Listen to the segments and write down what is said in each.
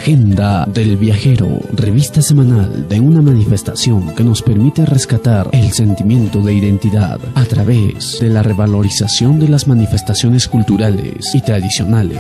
Agenda del Viajero, revista semanal de una manifestación que nos permite rescatar el sentimiento de identidad a través de la revalorización de las manifestaciones culturales y tradicionales.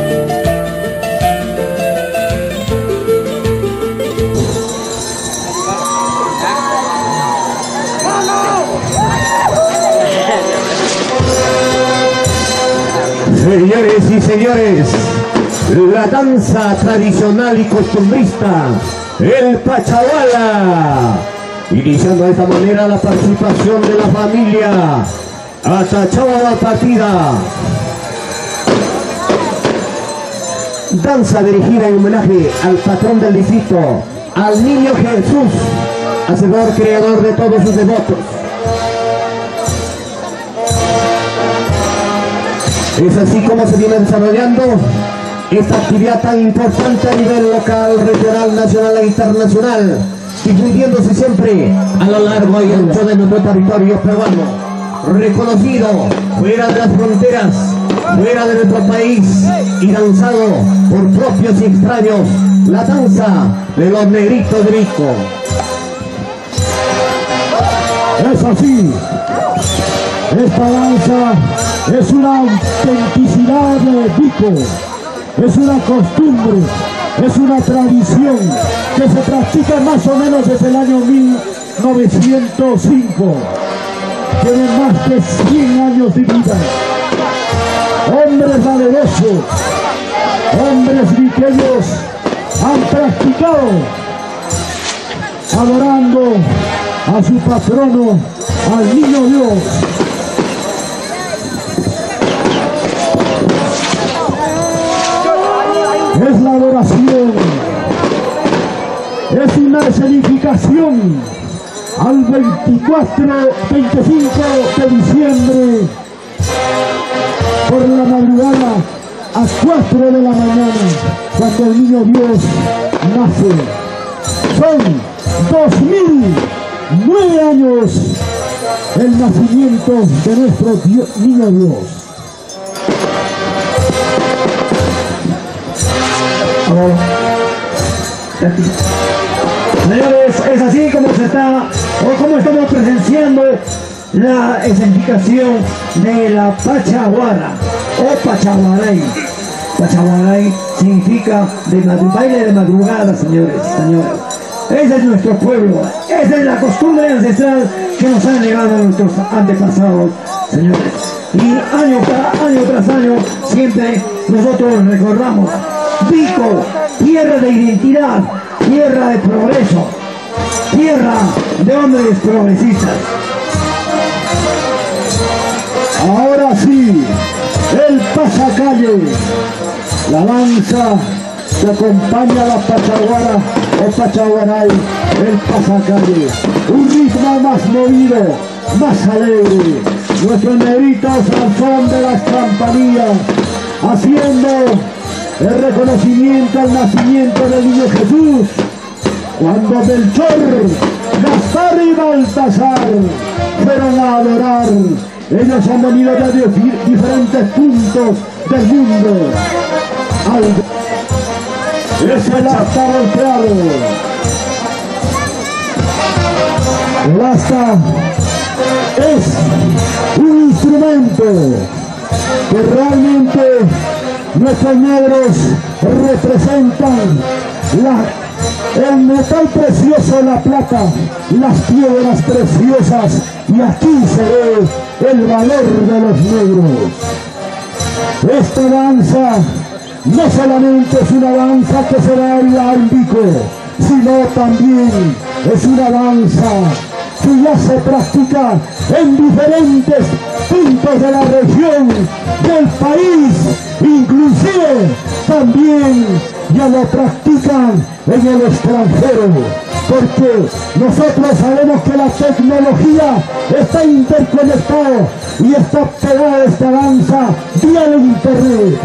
Señores y señores, la danza tradicional y costumbrista, el Pachahuala. Iniciando de esta manera la participación de la familia Atachahuala Partida. Danza dirigida en homenaje al patrón del distrito, al niño Jesús, hacedor creador de todos sus devotos. Es así como se viene desarrollando esta actividad tan importante a nivel local, regional, nacional e internacional, difundiéndose siempre a lo largo y ancho de nuestro territorio peruano, reconocido fuera de las fronteras, fuera de nuestro país y danzado por propios y extraños, la danza de los negritos de Vico. Es así. Esta danza es una autenticidad de Vico, es una costumbre, es una tradición que se practica más o menos desde el año 1905. Tiene más de 100 años de vida. Hombres valerosos, hombres viqueños han practicado adorando a su patrono, al niño Dios. Es la adoración, es una escenificación al 25 de diciembre por la madrugada a 4 de la mañana, cuando el niño Dios nace. Son 2009 años el nacimiento de nuestro niño Dios. Señores, es así como se está, o como estamos presenciando la escenificación de la Pachahuala o Pachahualay. Pachahualay significa baile de madrugada, señores, señoras. Ese es nuestro pueblo, esa es la costumbre ancestral que nos han legado nuestros antepasados, señores. Y año tras año siempre nosotros recordamos Vico, tierra de identidad, tierra de progreso, tierra de hombres progresistas. Ahora sí, el pasacalle, la danza que acompaña a la Pachahuala o Pachahualay, el pasacalle, un ritmo más movido, más alegre, nuestros negritos al son de las campanillas, haciendo el reconocimiento al nacimiento del niño Jesús, cuando Melchor, Gaspar y Baltasar fueron a adorar. Ellos han venido de diferentes puntos del mundo. Es el asta golpeado. El asta es un instrumento que realmente nuestros negros representan el metal precioso, la plata, las piedras preciosas, y aquí se ve el valor de los negros. Esta danza no solamente es una danza que se baila en Vico, sino también es una danza que ya se practica en diferentes puntos de la región, del país, inclusive también ya lo practican en el extranjero, porque nosotros sabemos que la tecnología está interconectada y está pegada a esta danza vía el internet.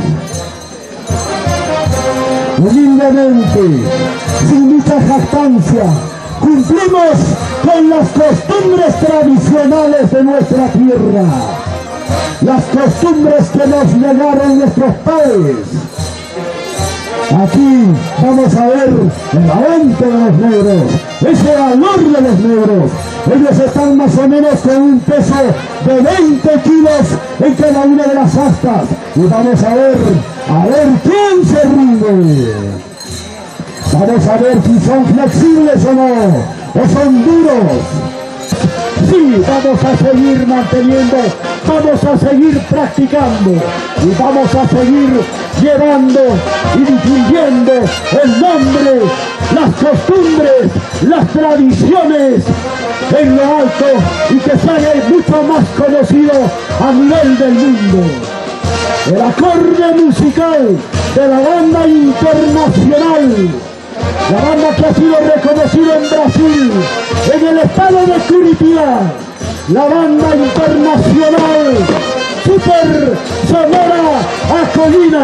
Humildemente, sin mucha jactancia, cumplimos con las costumbres tradicionales de nuestra tierra, las costumbres que nos legaron nuestros padres. Aquí vamos a ver el avance de los negros, ese valor de los negros. Ellos están más o menos con un peso de 20 kilos en cada una de las astas. Y vamos a ver quién se rinde. Vamos a ver si son flexibles o no, o son duros. Sí, vamos a seguir manteniendo, vamos a seguir practicando y vamos a seguir llevando y difundiendo el nombre, las costumbres, las tradiciones en lo alto y que se haga mucho más conocido a nivel del mundo. El acorde musical de la banda internacional, la banda que ha sido reconocida en Brasil, en el estado de Curitiba, la banda internacional Super Sonora Acolina.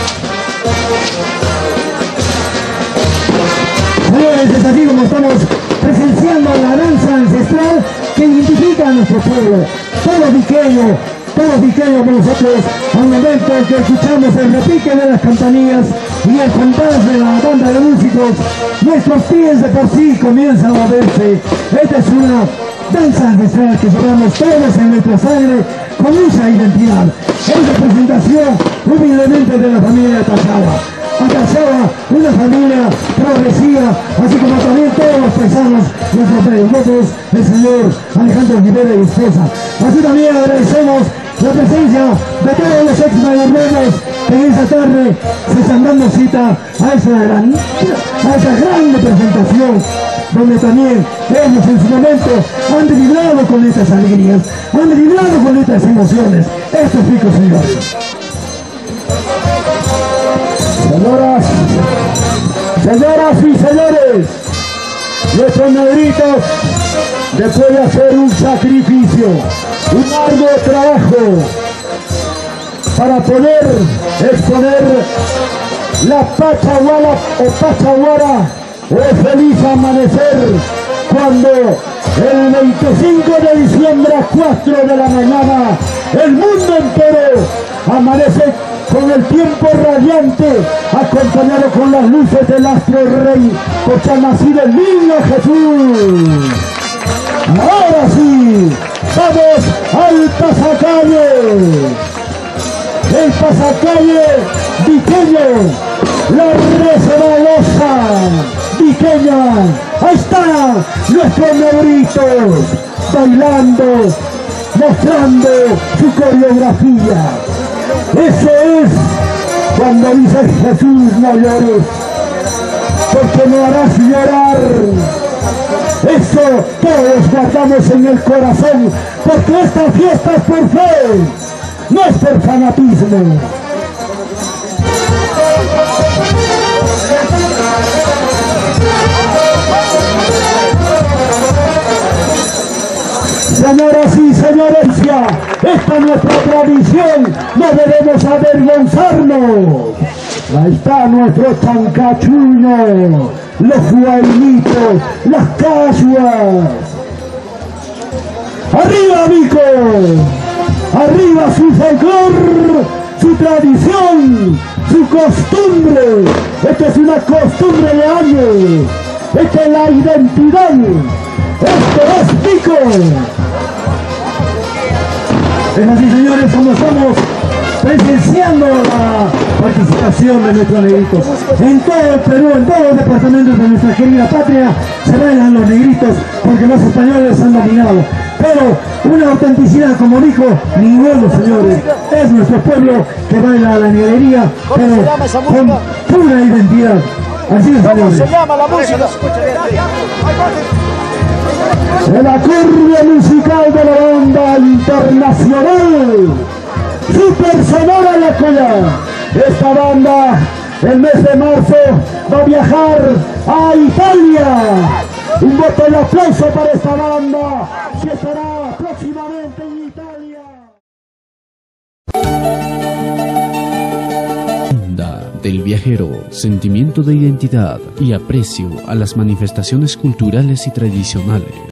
Señores, es así como estamos presenciando la danza ancestral que identifica a nuestro pueblo, todos viqueños nosotros, al momento en que escuchamos el repique de las campanillas y el compás de la banda de músicos, nuestros pies de por sí comienzan a moverse. Esta es una danza ancestral que llevamos todos en nuestra sangre con mucha identidad. Es representación humildemente de la familia de Pachagua, una familia progresiva, así como también todos los paisanos, nuestros medios, el señor Alejandro Rivera y esposa. Así también agradecemos la presencia de todos los ex mayordomos que en esta tarde se están dando cita a esa gran representación, donde también ellos en su momento han vibrado con estas alegrías, han vibrado con estas emociones. Esto es rico, señores. Señoras y señores, nuestros negritos, después de hacer un sacrificio, un arduo trabajo para poder exponer la Pachaguara o Pachaguara o feliz amanecer, cuando el 25 de diciembre a 4 de la mañana el mundo entero amanece con el tiempo radiante, acompañado con las luces del astro rey, porque ha nacido el niño Jesús. Ahora sí, vamos al pasacalle. El pasacalle viqueño, la resbalosa viqueña. Ahí está nuestros negritos bailando, mostrando su coreografía. Eso es cuando dice Jesús: no llores, porque me harás llorar. Eso todos guardamos en el corazón, porque esta fiesta es por fe, no es por fanatismo. Señoras y señores, esta es nuestra tradición, no debemos avergonzarnos. Ahí está nuestro chancachuño, los guainitos, las cachuas. ¡Arriba, Vico! ¡Arriba su folclor, su tradición, su costumbre! Esta es una costumbre de años, esta es la identidad, esto es Vico. Es así, señores, como estamos presenciando la participación de nuestros negritos. En todo el Perú, en todos los departamentos de nuestra querida patria, se bailan los negritos porque los españoles han dominado. Pero una autenticidad, como dijo ninguno, señores, es nuestro pueblo que baila la negrería, pero con pura identidad. Así es, señores. ¿Cómo se llama la música? El acorde musical de la banda internacional Super Sonora Acolina. Esta banda el mes de marzo va a viajar a Italia. Un voto de aplauso para esta banda que estará próximamente en Italia. Onda del viajero, sentimiento de identidad y aprecio a las manifestaciones culturales y tradicionales.